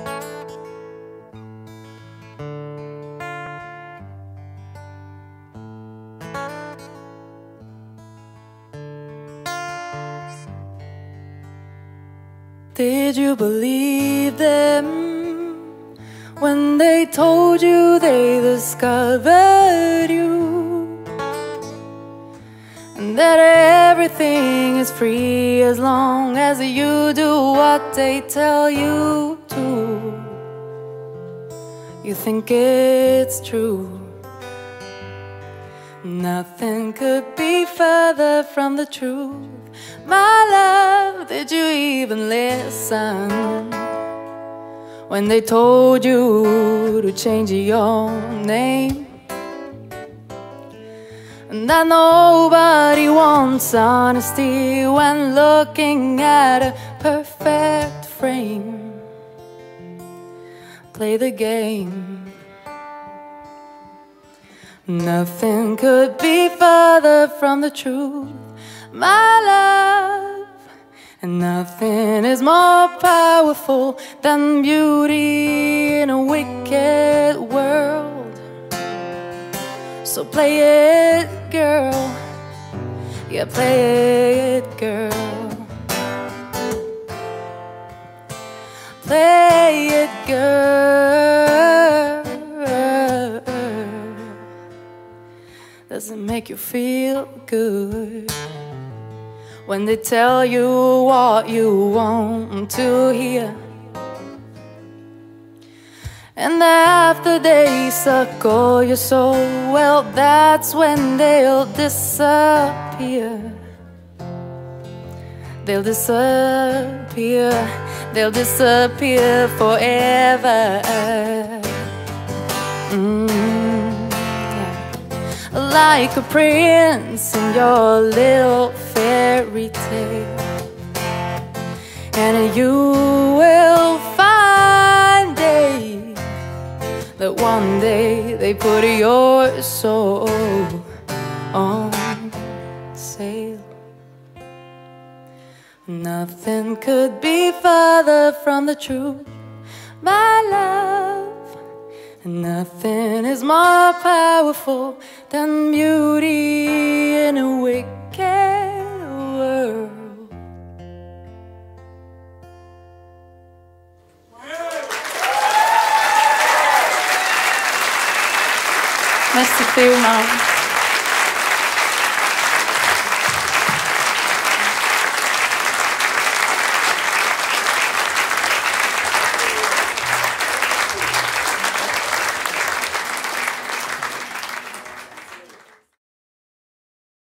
Did you believe them when they told you they discovered you, and that everything is free as long as you do what they tell you to? You think it's true. Nothing could be further from the truth. My love, did you even listen when they told you to change your name? And that nobody wants honesty when looking at a perfect frame. Play the game. Nothing could be further from the truth, my love. And nothing is more powerful than beauty in a wicked world. So play it, girl. Yeah, play it, girl. Play it, girl. Does it make you feel good when they tell you what you want to hear, and after they suckle your soul, well, that's when they'll disappear. They'll disappear. They'll disappear forever. Like a prince in your little fairy tale, and you will find that one day they put your soul on sale. Nothing could be further from the truth, my love. Nothing is more powerful than beauty in a wicked world. Merci Théo.